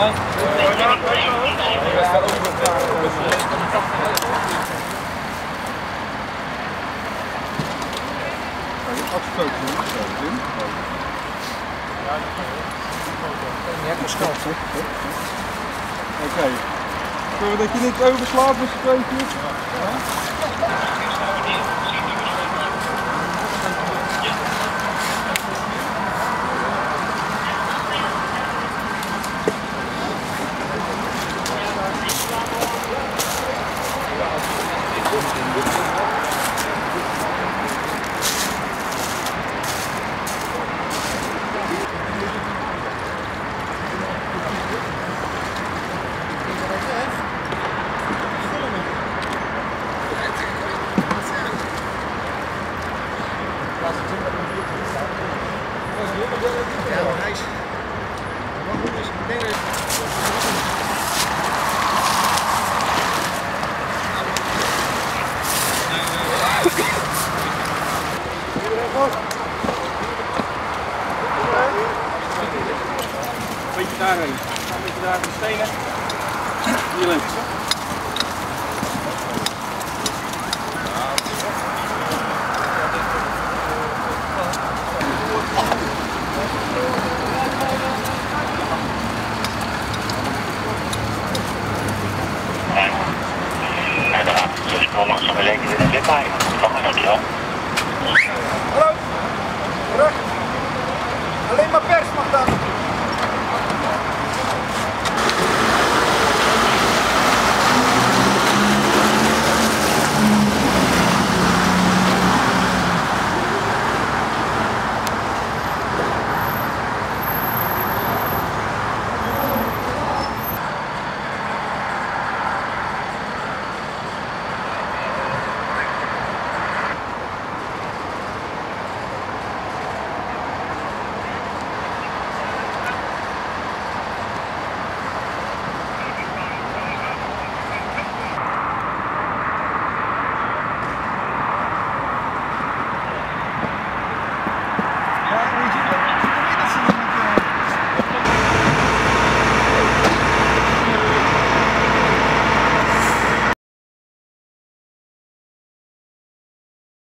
Oké. Kunnen we dat je niks overslaat met z'n tweetjes? Beetje daarheen. Een beetje daar de stenen. Hier links. Dus kom maar zo lekker in de wip bij. Dankjewel. Hallo. Terug. Alleen maar pers mag dan.